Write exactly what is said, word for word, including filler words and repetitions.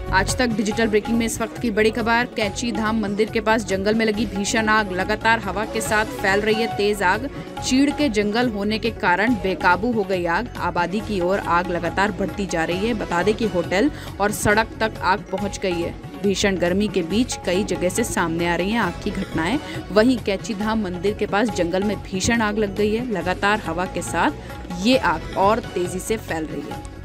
आज तक digital breaking में इस वक्त की बड़ी खबर। कैंची धाम मंदिर के पास जंगल में लगी भीषण आग। लगातार हवा के साथ फैल रही है तेज आग। चीड़ के जंगल होने के कारण बेकाबू हो गई आग। आबादी की ओर आग लगातार बढ़ती जा रही है। बता दें कि होटल और सड़क तक आग पहुंच गई है। भीषण गर्मी के बीच कई जगह से सामने आ रही हैं आग की घटनाएं। वहीं कैंची धाम मंदिर के पास जंगल में भीषण आग लग गई है। लगातार हवा के साथ ये आग और तेजी से फैल रही है।